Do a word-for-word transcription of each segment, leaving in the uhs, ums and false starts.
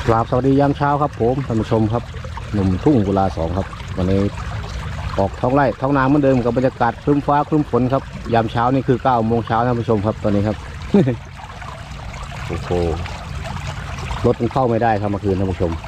กราบสวัสดียามเช้าครับผมท่านผู้ชมครับหนุ่มทุ่งกุลาสองครับวันนี้ออกท้องไร่ท้องนาเหมือนเดิมกับบรรยากาศครึ้มฟ้าครึ้มฝนครับยามเช้านี่คือเก้าโมงเช้าท่านผู้ชมครับตอนนี้ครับ โอ้โหรถมันเข้าไม่ได้ครับเมื่อคืนท่านผู้ชม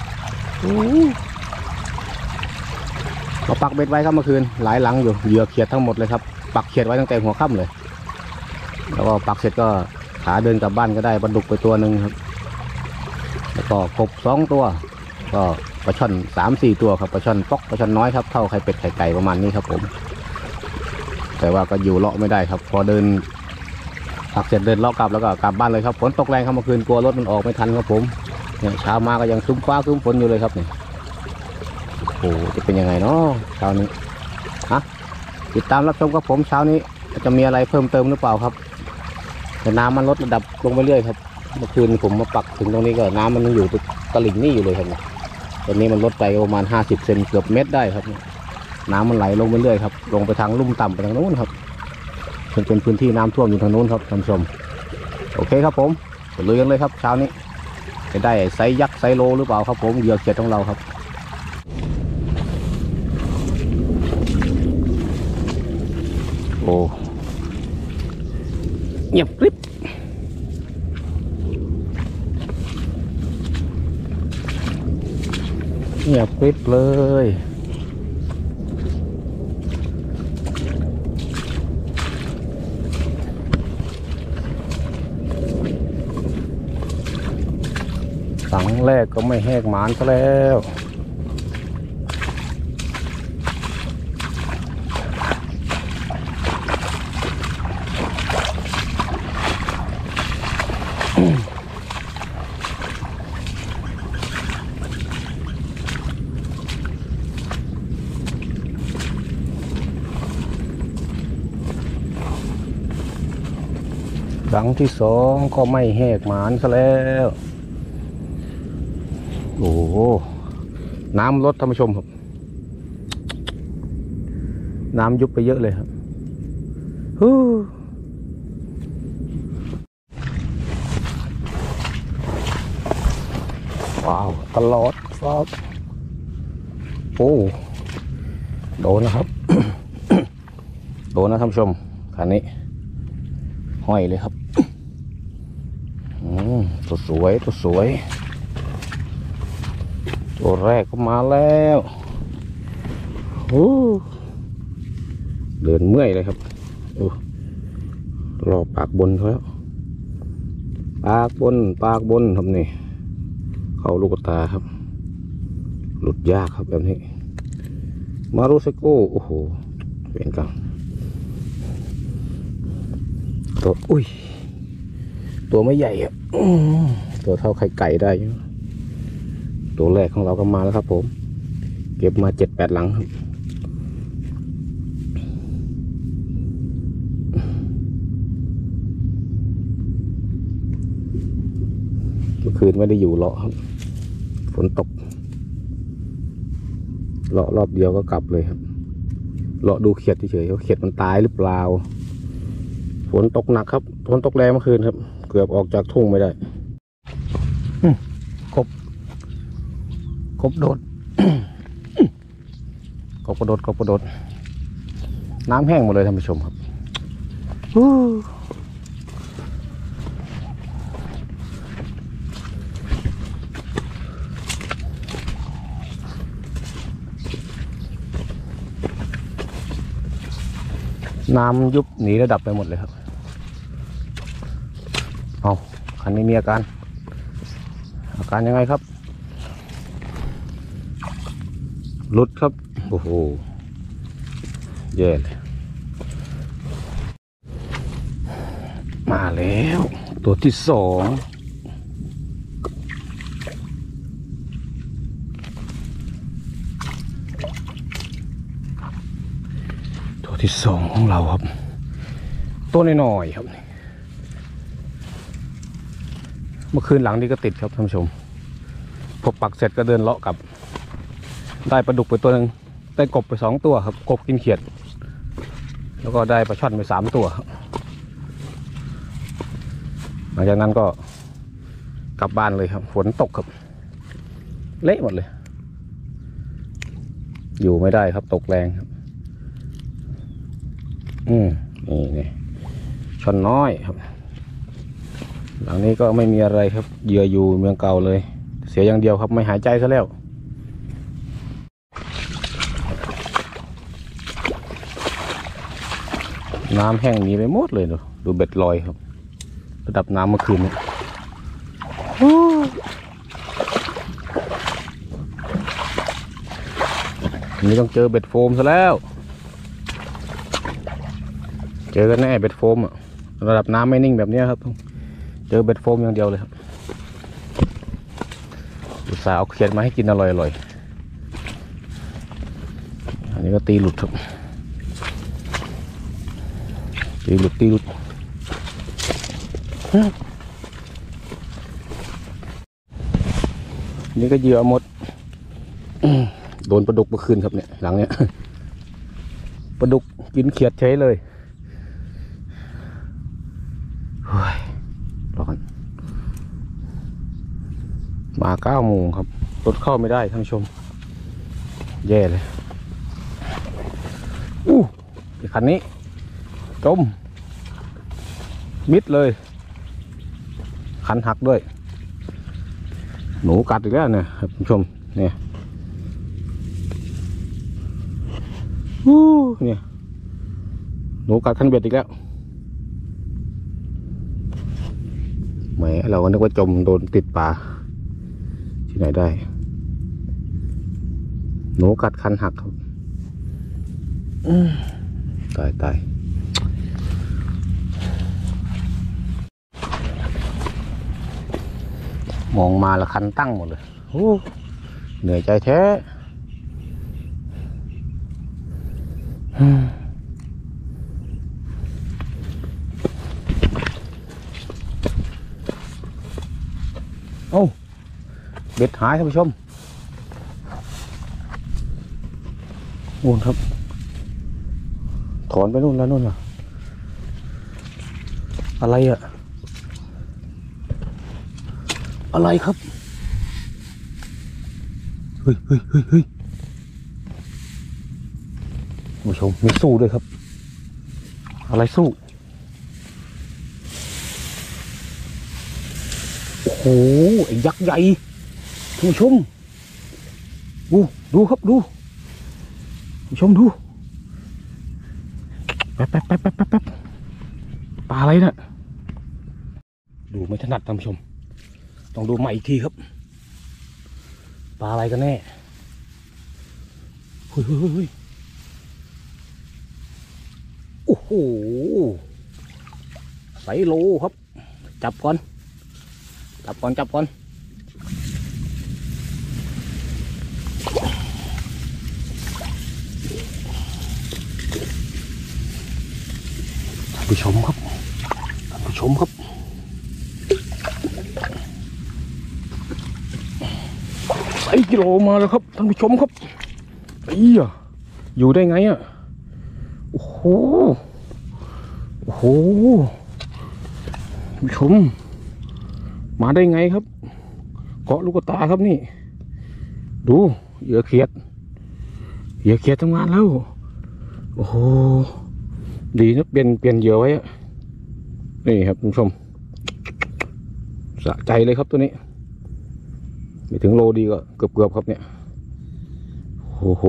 มาปักเบ็ดไว้ครับเมื่อคืนหลายหลังอยู่เหยื่อเขียดทั้งหมดเลยครับปักเขียดไว้ตั้งแต่หัวค่ำเลยแล้วก็ปักเสร็จก็ขาเดินกลับบ้านก็ได้ปลาดุกไปตัวหนึ่งครับแล้วก็กบสองตัวก็ปลาช่อนสามสี่ตัวครับปลาช่อนป๊อกปลาช่อนน้อยครับเท่าไข่เป็ดไข่ไก่ประมาณนี้ครับผมแต่ว่าก็อยู่เลาะไม่ได้ครับพอเดินปักเสร็จเดินเลาะกลับแล้วก็กลับบ้านเลยครับฝนตกแรงครับเมื่อคืนกลัวรถมันออกไม่ทันครับผมเนี่ยเช้ามาก็ยังครึ้มฟ้าครึ้มฝนอยู่เลยครับเนี่ยโอ้โหจะเป็นยังไงเนาะเช้านี้ฮะติดตามรับชมครับผมเช้านี้จะมีอะไรเพิ่มเติมหรือเปล่าครับแต่น้ำมันลดระดับลงไปเรื่อยครับเมื่อคืนผมมาปักถึงตรงนี้ก็น้ำมันยังอยู่ตลิ่งนี่อยู่เลยครับตอนนี้มันลดไปประมาณห้าสิบเซนเกือบเมตรได้ครับน้ำมันไหลลงไปเรื่อยครับลงไปทางลุ่มต่ำไปทางโน้นครับจนเป็นพื้นที่น้ำท่วมอยู่ทางโน้นครับท่านผู้ชมโอเคครับผมไปลุยกันเลยครับเช้านี้จะได้ไซส์ยักษ์ไซส์โลหรือเปล่าครับผมเหยื่อเขียดของเราครับโอ้เงียบกริบเงียบกริบเลยสังแรกก็ไม่แหกหมานซะแล้วครั้งที่สองก็ไม่แหกหมานซะแล้วโอ้โหน้ำลดท่านผู้ชมครับน้ำยุบไปเยอะเลยครับฮู้ว้าวตลอดครับโอ้โดนนะครับ โดนนะท่านผู้ชมคันนี้ห้อยเลยครับตัวสวยตัวสวยตัวแรกก็มาแล้วโอ้เดินเมื่อยเลยครับรอปากบนเขาแล้วปากบนปากบนครับนี่เข้าลูกตาครับหลุดยากครับแบบนี้มารุเซโก้โอ้โหเป็นกันตัวอุ้ยตัวไม่ใหญ่อะตัวเท่าไข่ไก่ได้อยู่ตัวแรกของเราก็มาแล้วครับผมเก็บมาเจ็ดแปดหลังครับเมื่อคืนไม่ได้อยู่เลาะครับฝนตกเลาะรอบเดียวก็กลับเลยครับเลาะดูเขียดเฉยๆว่าเขียดมันตายหรือเปล่าฝนตกหนักครับฝนตกแรงเมื่อคืนครับเกือบออกจากทุ่งไม่ได้กบกบโดด กบกระโดดกบกระโดดน้ำแห้งหมดเลยท่านผู้ชมครับน้ำยุบหนีระดับไปหมดเลยครับเอาคันนี้มีอาการอาการยังไงครับหลุดครับโอ้โหแย่เลยมาแล้วตัวที่สองตัวที่สองของเราครับตัวน้อยๆครับเมื่อคืนหลังนี้ก็ติดครับท่านผู้ชมพอปักเสร็จก็เดินเลาะกลับได้ปลาดุกไปตัวหนึ่งได้กบไปสองตัวครับกบกินเขียดแล้วก็ได้ปลาช่อนไปสามตัวหลังจากนั้นก็กลับบ้านเลยครับฝนตกครับเละหมดเลยอยู่ไม่ได้ครับตกแรงครับอืมนี่นี่ช่อนน้อยครับหลังนี้ก็ไม่มีอะไรครับเหยื่ออยู่เมืองเก่าเลยเสียอย่างเดียวครับไม่หายใจซะแล้วน้ำแห้งหนีไปหมดเลยดูดูเบ็ดลอยครับระดับน้ำเมื่อคืนนี้นี่ต้องเจอเบ็ดโฟมซะแล้วเจอกันแน่เบ็ดโฟมอะระดับน้ำไม่นิ่งแบบนี้ครับเจอเบ็ดโฟมอย่างเดียวเลยครับอุตส่าห์เอาเขียดมาให้กินอร่อยๆอันนี้ก็ตีหลุดครับตีหลุดตีหลุดนี่ก็เหยื่อหมดโดนปลาดุกเมื่อคืนครับเนี่ยหลังเนี้ยปลาดุกกินเขียดใช้เลยเฮ้ยร้อนมาเก้าโมงครับรถเข้าไม่ได้ท่านผู้ชมแย่เลยอู้คันนี้จมมิดเลยคันหักด้วยหนูกัดอีกแล้วเนี่ยท่านผู้ชมเนี่ยอู้เนี่ยหนูกัดคันเบ็ดอีกแล้วแหมเราก็นึกว่าจมโดนติดปลาที่ไหนได้หนูกัดคันหักครับตายตายมองมาแล้วคันตั้งหมดเลยโอ้เหนื่อยใจแท้โอ้เบ็ดหายท่านผู้ชมโอ้ครับถอนไปนู่นแล้วนู่นล่ะอะไรอะอะไรครับเฮ้ยเฮ้ยเฮ้ยเฮ้ยผู้ชมมีสู้ด้วยครับอะไรสู้โอ้โหไอ้ยักษ์ใหญ่ผู้ชมดูดูครับดูผู้ชมดูแป๊บแป๊บแป๊บแป๊บแป๊บปลาอะไรเนี่ยดูไม่ถนัดท่านผู้ชมต้องดูใหม่อีกทีครับปลาอะไรกันแน่เฮ้ยเฮ้ยเฮ้ยโอ้โหไซโลครับจับก่อนจับก่อนจับก่อนท่านผู้ชมครับท่านผู้ชมครับไอ้กิโลมาแล้วครับท่านผู้ชมครับไอ้อะอยู่ได้ไงอ่ะโอ้โหโอ้โหท่านผู้ชมมาได้ไงครับเกาะลูกตาครับนี่ดูเหยื่อเขียดเหยื่อเขียดทำงานแล้วโอ้โหดีนะเปลี่ยนเปลี่ยนเหยื่อไว้อะนี่ครับท่านผู้ชมสะใจเลยครับตัวนี้ไม่ถึงโลดีก็เกือบเกือบครับเนี่ยโอ้โห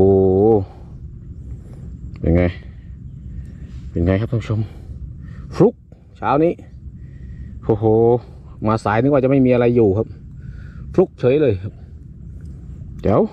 เป็นไงเป็นไงครับท่านผู้ชมฟลุกเช้านี้โอ้โหมาสายนึกว่าจะไม่มีอะไรอยู่ครับฟลุกเฉยเลยครับเจ๋ว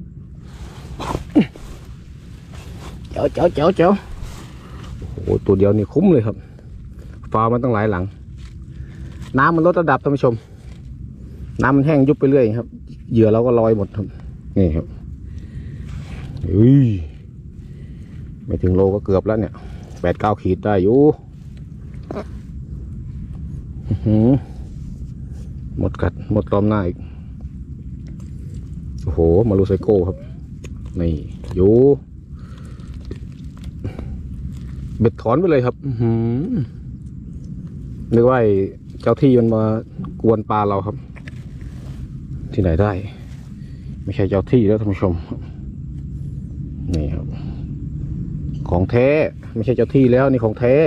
เจ๋วเจ๋วเจ๋วเจ๋วโอ้โหตัวเดียวนี่คุ้มเลยครับฟาวมันตั้งหลายหลังน้ำมันลดระดับท่านผู้ชมน้ำมันแห้งยุบไปเรื่อยครับเหยื่อเราก็ลอยหมดครับนี่ครับอุ้ยไม่ถึงโลก็เกือบแล้วเนี่ยแปดเก้าขีดได้อยู่หมดกัดหมดล้อมหน้าอีกโอ้โหมาลูไซโก้ครับนี่อยู่เบ็ดถอนไปเลยครับนึกว่าเจ้าที่มันมากวนปลาเราครับที่ไหนได้ไม่ใช่เจ้าที่แล้วท่านผู้ชมนี่ครับของแท้ไม่ใช่เจ้าที่แล้วนี่ของแท้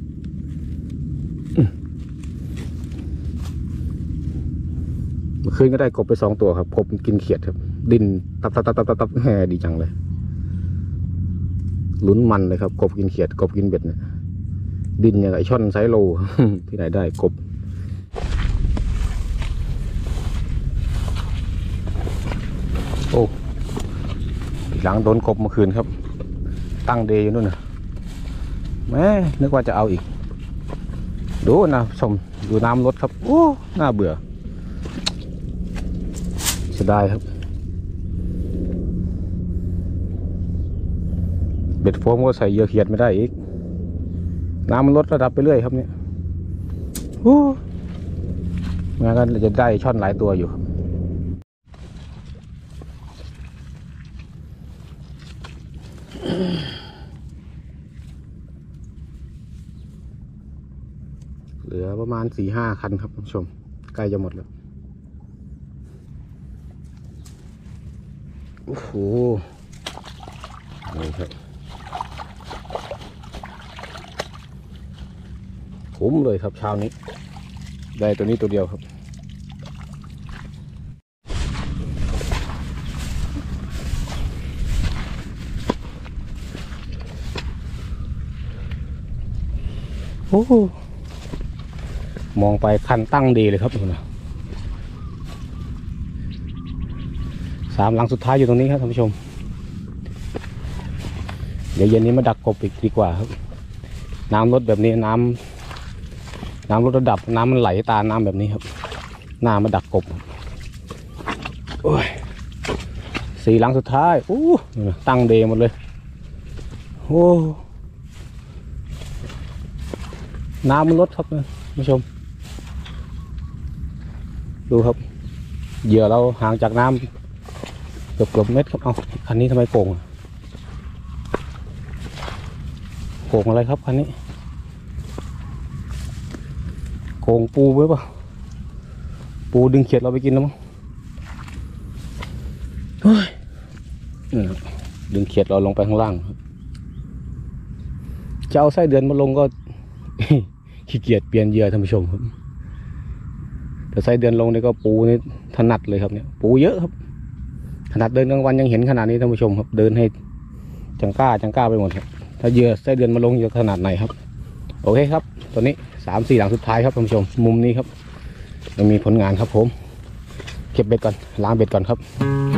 เมื่อคืนก็ได้กบไปสองตัวครับกบกินเขียดครับดิ้นตับตับตับตับตับแหมดีจังเลยลุ้นมันเลยครับกบกินเขียดกบกินเบ็ดเนี่ยดิ้นอย่างไอช่อนไซโล ที่ไหนได้กบโอ้หลังโดนกบเมื่อคืนครับตั้งเดย์อยู่นู่นนะแม่นึกว่าจะเอาอีกดูนะชมดูน้ำรถครับโอ้น่าเบื่อเสียดายครับเบ็ดโฟมก็ใส่เหยื่อเขียดไม่ได้อีกน้ำมันลดระดับไปเรื่อยครับเนี่ยโอ้งั้นก็จะได้ช่อนหลายตัวอยู่เหลือประมาณสี่ห้าคันครับท่านผู้ชมใกล้จะหมดแล้วโอ้โหนี่ครับคุ้มเลยครับเช้านี้ได้ตัวนี้ตัวเดียวครับโอ้มองไปคันตั้งดีเลยครับนะสามหลังสุดท้ายอยู่ตรงนี้ครับท่านผู้ชมเดี๋ยวเย็นนี้มาดักกบอีกดีกว่าครับน้ำลดแบบนี้น้ำน้ำลดระดับน้ำมันไหลตาน้ำแบบนี้ครับหน้ามาดักกบโอ้ยสี่หลังสุดท้ายโอ้ตั้งเดย์หมดเลยโอ้น้ำมันลดครับท่านผู้ชมดูครับเหยื่อเราห่างจากน้ำเกือบเกือบเม็ดครับเอาคันนี้ทำไมโก่งโก่งอะไรครับคันนี้โก่งปูไว้ป่ะปูดึงเขียดเราไปกินแล้วมั้งดึงเขียดเราลงไปข้างล่างจะเอาไส้เดือนมาลงก็ ขี้เกียจเปลี่ยนเหยื่อท่านผู้ชมครับแต่ไส้เดือนลงนี่ก็ปูนี่ถนัดเลยครับเนี่ยปูเยอะครับขนาดเดินกลางวันยังเห็นขนาดนี้ท่านผู้ชมครับเดินให้จังก้าจังก้าไปหมดครับถ้าเหยื่อไส้เดือนมาลงจะขนาดไหนครับโอเคครับตอนนี้สามสี่หลังสุดท้ายครับท่านผู้ชมมุมนี้ครับยังมีผลงานครับผมเก็บเบ็ดก่อนล้างเบ็ดก่อนครับ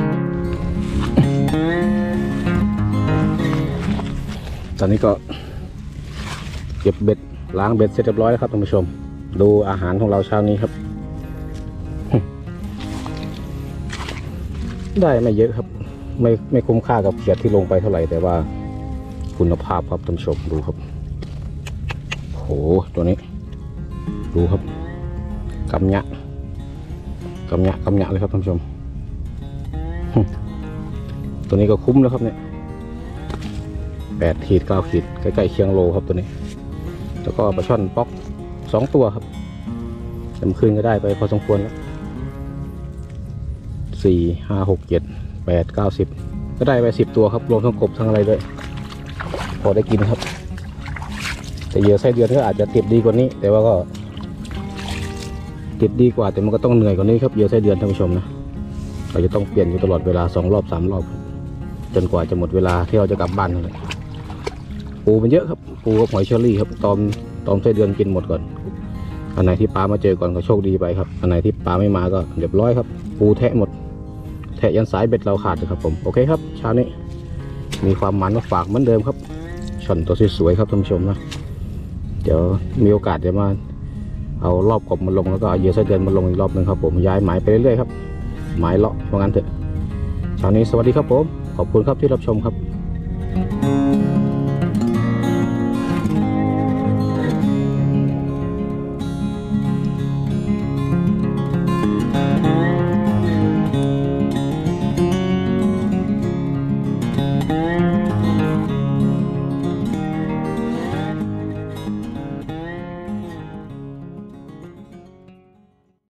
ตอนนี้ก็เก็บเบ็ดล้างเบ็ดเสร็จเรียบร้อยแล้วครับท่านผู้ชมดูอาหารของเราเช้านี้ครับ ได้ไม่เยอะครับไม่ไม่คุ้มค่ากับเขียดที่ลงไปเท่าไหร่แต่ว่าคุณภาพครับท่านผู้ชมดูครับโหตัวนี้ดูครับกำยะกำยะกำยะเลยครับท่านผู้ชม ตัวนี้ก็คุ้มแล้วครับเนี่ยแปดขีดเก้าขีดใกล้ๆเคียงโลครับตัวนี้แล้วก็ปลาช่อนป๊อกสองตัวครับจำคืนก็ได้ไปพอสมควรแล้วสี่ห้าหกเจ็ดแปดเก้าสิบก็ได้ไปสิบตัวครับรวมทั้งกบทั้งอะไรด้วยพอได้กินครับแต่เหยื่อไส้เดือนก็อาจจะติดดีกว่านี้แต่ว่าก็ติดดีกว่าแต่มันก็ต้องเหนื่อยกว่านี้ครับเหยื่อไส้เดือนท่านผู้ชมนะเราจะต้องเปลี่ยนอยู่ตลอดเวลาสองรอบสามรอบจนกว่าจะหมดเวลาที่เราจะกลับบ้านเลยปูมันเยอะครับปูกับหอยเชอรี่ครับตอมตอมไส้เดือนกินหมดก่อนอันไหนที่ปลามาเจอก่อนก็โชคดีไปครับอันไหนที่ปลาไม่มาก็เรียบร้อยครับปูแทะหมดแทะยันสายเบ็ดเราขาดเลยครับผมโอเคครับเช้านี้มีความมันมาฝากเหมือนเดิมครับช่อนตัวสวยๆครับท่านผู้ชมนะเดี๋ยวมีโอกาสจะมาเอารอบกบมาลงแล้วก็เอาเหยื่อไส้เดือนมาลงอีกรอบนึงครับผมย้ายหมายไปเรื่อยๆครับหมายเลาะว่างั้นเถอะเช้านี้สวัสดีครับผมขอบคุณครับที่รับชมครับ